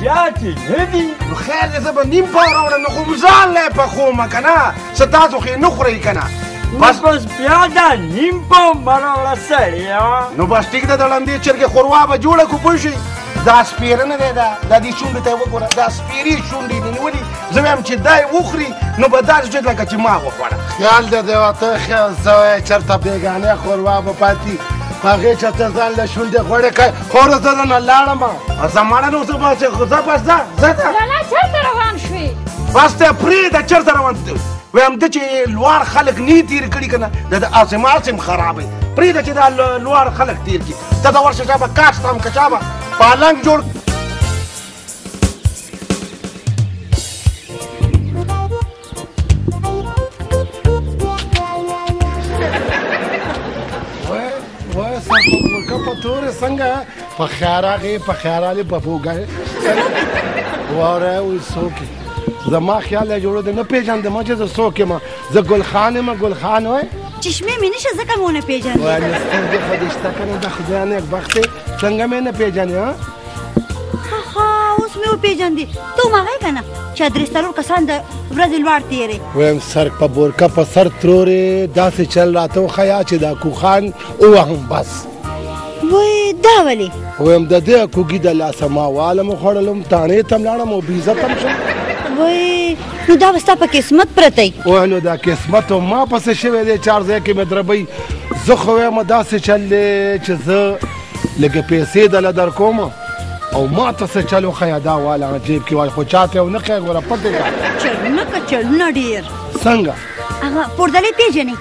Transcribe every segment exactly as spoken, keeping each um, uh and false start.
زیاتې نه دي. نو خیر دی زه به نیم پاو راوړم، نو خو م ځان لی پخومه که نه، څه تاسو خو یې نه خورئ که نه. بس بس بیا دا نیم پاو مه راوړه سړیه. نو بس ټیک ده د لمدې چرګې ښوروا به جوړه کړو پوه شئ. دا سپېره نه دی دا دا دې شونډې ته یې وګوره، دا سپېرې شونډې دې نیولي. زه وایم چې دا یې وخوري نو به داسې شي لکه چې ما وخوړه. خیال دی دی ورته خیال سوی چېرته بېګانې ښوروا به پاتې په هغې چېرته ځان له شونډې غوړې کوې. خو زه درنه لاړم. زه مړه نو زه به زه بس ځه ځه ته لالا چېرته روان شوې؟ بس ته پرېږده چېرته روان وایم ده چې لوړ خلک نه تېر کړي که نه د د اسم اسم خرابوي. پرېږده چې دا لوړ خلک تېر کړي. ته ته ورشه چا به کاټ ستم که چا به پالنګ جوړ وای سر په ګورکه په تورې څنګه په خیار راغې په خیار رالې په فوګه واره وایي څوک یې زما خیال یې جوړو دی نه پېژندم چې زه څوک یم. زه ګلخان یم ګلخان وای چشمې مې نشه ځکه مې ونه پېژندې. وای نو سترګې خو دې شته که نه د خدای نیکبخت یې څنګه مې نه پېژنې ها ها اوس مې وپېژندې. ته هم هغه یې که نه چې درې څلور کسان د ورځې لوړ تېرې. وایم سر په بورکه په سر ترورې داسې چل راته وښیه چې دا کوخان ووهم بس. وای دا ولې؟ وایم د دې کوږي د لاسه ما والم وخوړلم تاڼې ته م لاړم او بېعزته م شم. وای نو دا به ستا په قسمت پرته وي. وای نو دا قسمت ما پسې شوی دی چار ځای کې مې دربوي. زه خو وایم داسې چل دی چې زه لږې پیسې دله در کوم او ما ته څه چل وښیه دا واله جیب کې وای خو چاته یې ونه ښیه ګوره پټې کړه. چلونه که چلونه ډېر. څنګه؟ هغه پوردلې پېژنې؟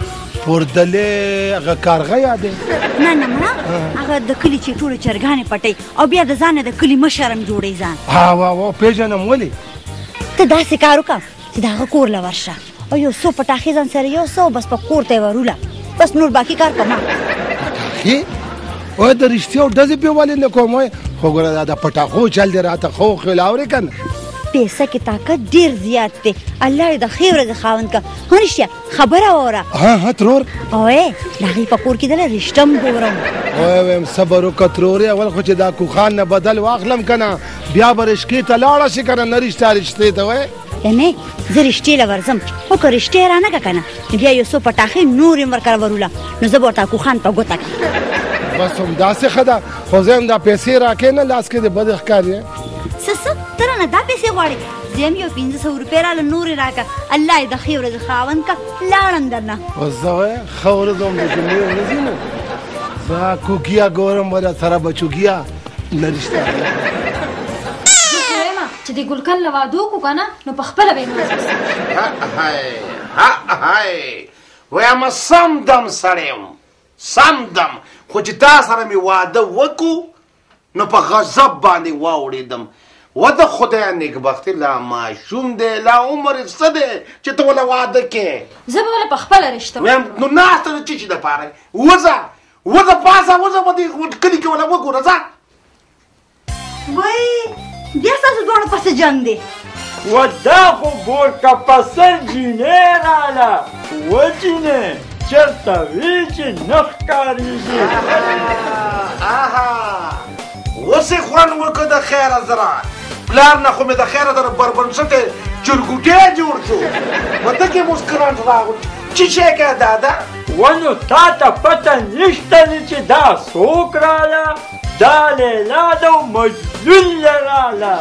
پوردلې هغه کارغه یادې؟ نه نه مړه هغه د کلي چې ټولې چرګانې پټوي او بیا د ځان نه د کلي مشر هم جوړوي ځان. ها وا وا پېژنم ولې؟ ته داسې کار وکړه چې د هغه کور له ورشه او یو څو پټاخې ځان سره یو څو بس په کور ته یې وروله بس نور باقي کار کوه. پټاخې؟ وای د رښتیا ډزې پې ولې نه کوم وای خو ګوره دا د پټاخو چل دی راته خو خیل اورې که نه. پیسه کې طاقت ډېر زیات دی. الله دې د ښې ورځې خاوند کړه. هو رښتیا خبره واوره. ها ها ترور اوې د هغې په کور کې دله رشته م ګورم. وای وایم صبر وکړه ترورې اول خو چې دا کوخان نه بدل واخلم که نه بیا به رشکې ته لاړه شي که نه نه رشته رشتې ته وای. یعنې زه رشتې له ورځم خو که رشتې یې رانه کړه که نه بیا یو څو پټاخې نور یې ورکره وروله نو زه به ورته کوخان په ګوته کړم. بس همداسې ښه ده خو زه یم دا پیسې راکې نه لاس کې دې بد ښکاري. څه څه ته رانه دا پیسې غواړې؟ زه یم یو پنځه سوه روپۍ راله نورې راکړه. الله یې د ښې ورځې خاوند کړه لاړم درنه. اوس زه وایه ښه ورځ هم د جمعې ورځې نه زه کوګیا ګورم ورته سره بچوګیا نه رشته. زه خو وایم چې د ګلکن له واده وکړو که نه نو په خپله به یې هی وایم سم دم سړی یم سم دم خو چې تا سره مې واده وکړو نو په غضب باندې واوړېدم. و د خدای نیکبختي لا ماشوم دی لا عمر یې څه دی چې ته ونه واده کې. زه به ولې په خپله رشته وایم نو ناسته د چی چي دپاره وځه وځه پاسه وځه په دې کلي کې ونه وګوره ځه. وای بیا ستاسو دواړو پسې جنګ دی. و دا خو ګورکه په سر جینۍ راله وجینې چېرته وي چې نه ښکارېږي. اوس یې خوند وکړه د خیره زره پلار نه خو مې د خیره در بربنډسټې چرګوټی جوړ شو په ده کې مو سکرنټ راغلو چی شی که دادا. و نو تا ته پته نشته دی چې دا څوک راله دا لیلا ده او مجنون یې راله.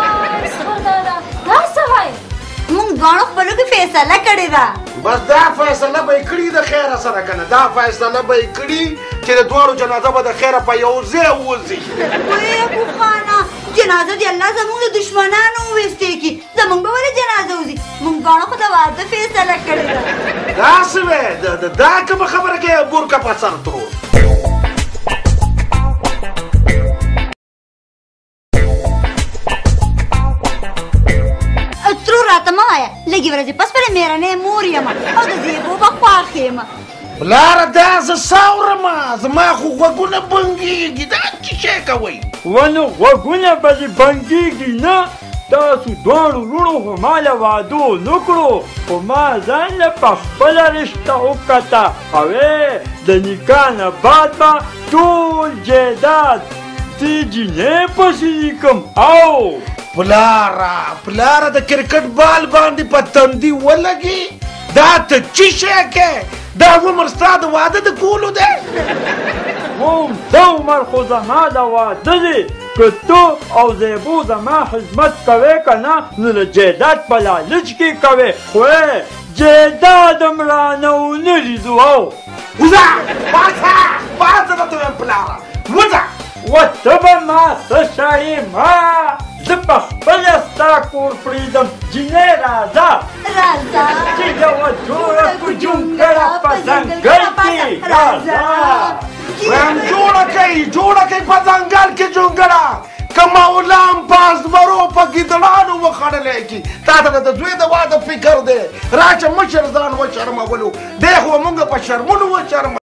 دا څه وایې؟ موږ دواړو خپلو کې فیصله کړې ده. بس دا فیصله به یې کړي د خیره سره که نه دا فیصله به یې کړي چې د دواړو جنازه به د خیره په یو ځای ووځي. وای ابوخانه جنازه دې الله زموږ د دشمنانو وویستې کړي زموږ به ولې جنازه وځي؟ موږ دواړو خو د واده فیصله کړې ده. داسې وې دا کومه خبره کوې ګورکه په سر ترور. ترور راته مه وایه لږې ورځې پس پرې مېرنۍ مور یم او د زیبو به خواښ یم. پلاره دا زه ساورمه زما خو غوږونه بنګېږي دا څه شی کوئ؟ و نو غوږونه به دې بنګېږي نه تاسو دواړو وروڼو خو ما له واده ونه کړو خو ما ځان له په خپله رشته وکته او د نکاح نه بعد به ټول جیداد دوستي جنې پسې کوم او پلاره پلاره د کرکټ بال باندې په تندي ولګي دا ته څه شی کې دا عمر ستا د واده د کولو دی هم دا عمر خو زما د واده دی که تو او زیبو زما خدمت کوې که نه نو د جیداد په لالچ کې کوې خو جیداد م رانه ونه لیدو او وځه پاڅه پاڅه درته وایم پلاره وځه و ته به ما څه شړې ما زه په خپله ستا کور پرېږدم جینۍ راځه راځه چې یوه جوړه کو جونګړه په ځنګل کې راځه ویم جوړه کوي جوړه کوي په ځنګل کې جونګړه که مولام په ازمرو په ګیدړانو وخوړلی کي تا ته د زوی د واده فکر دی راشه مشر ځان وشرمولو دی خو مونږ په شرمونو وشرم